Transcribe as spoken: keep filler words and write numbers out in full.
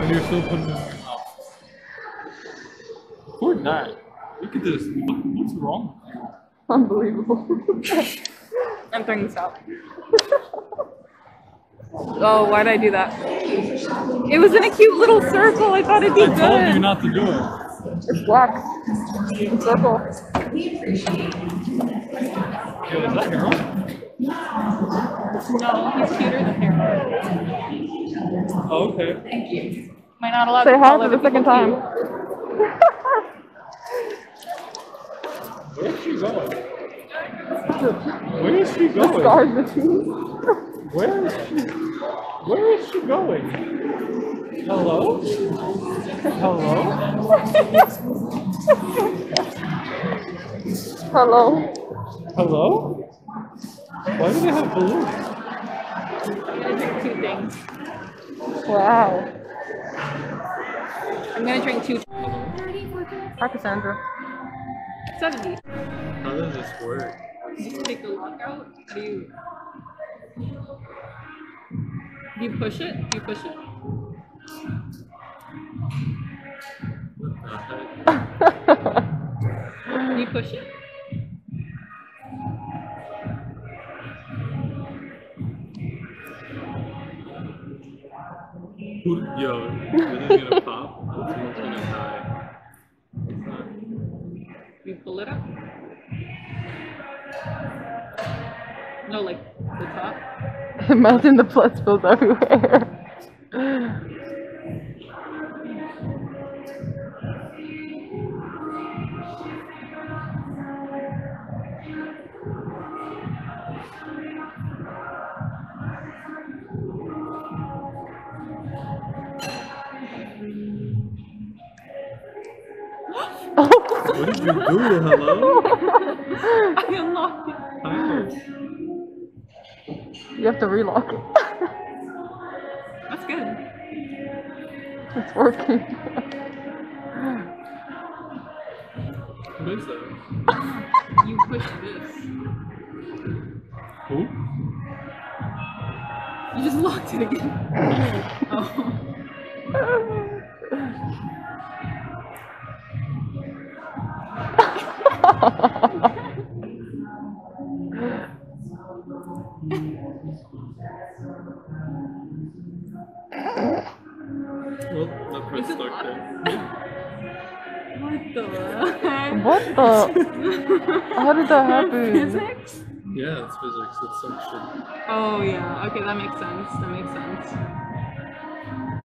when you're still putting it in your mouth. Record that. Look at this. What, what's wrong with you? Unbelievable. I'm throwing this out. Oh, why'd I do that? It was in a cute little circle. I thought it'd be I good. told you not to do it. It's black. It's circle. Yo, is that Harold? No, he's cuter than Harold. Oh, okay. Am I not allowed Say to hi call for other the second people time. Where is she going? Where is she The going? scars the cheese. Where is she? Where is she going? Hello? Hello? Hello. Hello? Why do they have balloons? I'm gonna drink two things. Wow. I'm gonna drink two. Hi, Cassandra. seventy. How does this work? You just take the lock out. Do you? Do you push it? Do you push it? What the heck? Do you push it? Who, yo, this is gonna pop. Someone's gonna die. It's not. You pull it up? No, like the top. Imagine the blood spills everywhere. What did you do? Hello? I unlocked it. How? You have to relock it. That's good. It's working. What is that? You push this. Who? You just locked it again. Oh. Well, that press Is it stuck locked? there. What the heck? What the? How did that happen? Physics? Yeah, it's physics. It's some shit. Oh yeah. Okay, that makes sense. That makes sense.